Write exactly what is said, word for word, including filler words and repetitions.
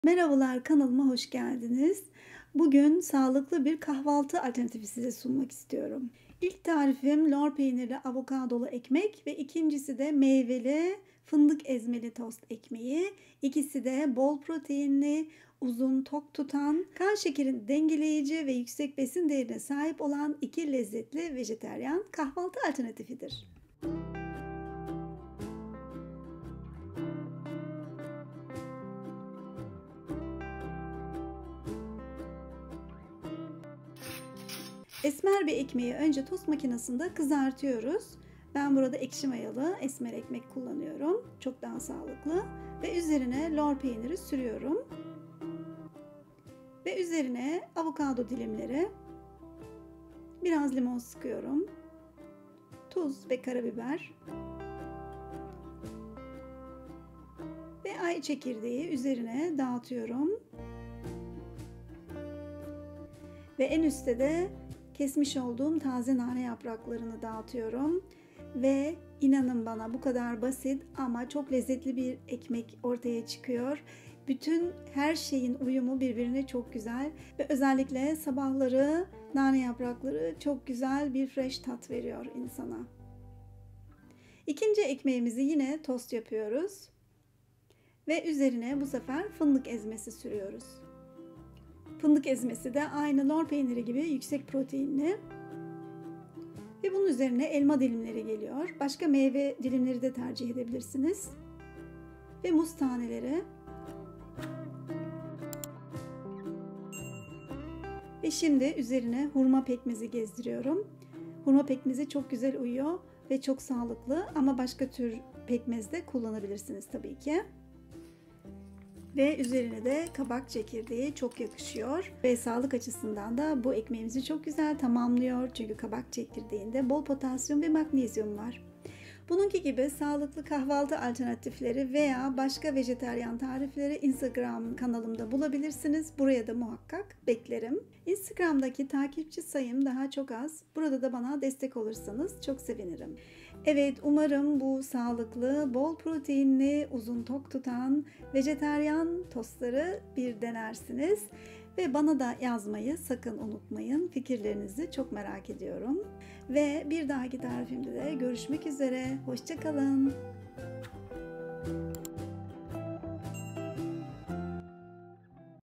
Merhabalar, kanalıma hoş geldiniz. Bugün sağlıklı bir kahvaltı alternatifi size sunmak istiyorum. İlk tarifim lor peynirli avokadolu ekmek ve ikincisi de meyveli fındık ezmeli tost ekmeği. İkisi de bol proteinli, uzun tok tutan, kan şekerini dengeleyici ve yüksek besin değerine sahip olan iki lezzetli vejeteryan kahvaltı alternatifidir. Esmer bir ekmeği önce tost makinesinde kızartıyoruz. Ben burada ekşi mayalı esmer ekmek kullanıyorum. Çok daha sağlıklı. Ve üzerine lor peyniri sürüyorum. Ve üzerine avokado dilimleri, biraz limon sıkıyorum. Tuz ve karabiber. Ve ay çekirdeği üzerine dağıtıyorum. Ve en üstte de kesmiş olduğum taze nane yapraklarını dağıtıyorum. Ve inanın bana bu kadar basit ama çok lezzetli bir ekmek ortaya çıkıyor. Bütün her şeyin uyumu birbirine çok güzel ve özellikle sabahları nane yaprakları çok güzel bir fresh tat veriyor insana. İkinci ekmeğimizi yine tost yapıyoruz. Ve üzerine bu sefer fındık ezmesi sürüyoruz. Fındık ezmesi de aynı lor peyniri gibi yüksek proteinli. Ve bunun üzerine elma dilimleri geliyor. Başka meyve dilimleri de tercih edebilirsiniz. Ve muz taneleri. Ve şimdi üzerine hurma pekmezi gezdiriyorum. Hurma pekmezi çok güzel uyuyor ve çok sağlıklı ama başka tür pekmez de kullanabilirsiniz tabii ki. Ve üzerine de kabak çekirdeği çok yakışıyor. Ve sağlık açısından da bu ekmeğimizi çok güzel tamamlıyor. Çünkü kabak çekirdeğinde bol potasyum ve magnezyum var. Bununki gibi sağlıklı kahvaltı alternatifleri veya başka vejetaryen tarifleri Instagram kanalımda bulabilirsiniz. Buraya da muhakkak beklerim. Instagram'daki takipçi sayım daha çok az. Burada da bana destek olursanız çok sevinirim. Evet, umarım bu sağlıklı, bol proteinli, uzun tok tutan vejetaryen tostları bir denersiniz. Ve bana da yazmayı sakın unutmayın. Fikirlerinizi çok merak ediyorum. Ve bir dahaki tarifimde de görüşmek üzere. Hoşça kalın.